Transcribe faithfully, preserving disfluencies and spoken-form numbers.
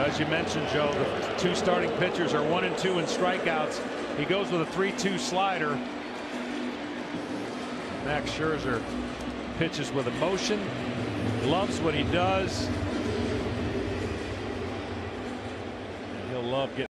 as you mentioned, Joe, the two starting pitchers are one and two in strikeouts. He goes with a three two slider. Max Scherzer pitches with emotion, loves what he does. And he'll love getting